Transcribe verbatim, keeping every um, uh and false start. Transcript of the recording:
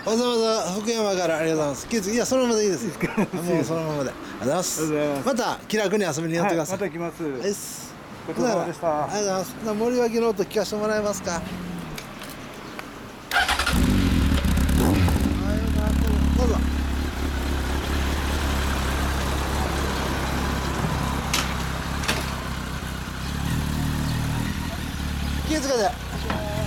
わざわざ福山からありがとうございます。気付いやそのままでいいです。もうそのままで。ありがとうございます。また気楽に遊びに寄ってください。 また来ます。 はいっす。 ごちそうさまでした。 ありがとうございます。森脇の音聞かせてもらえますか。はい、どうぞ。気をつけて。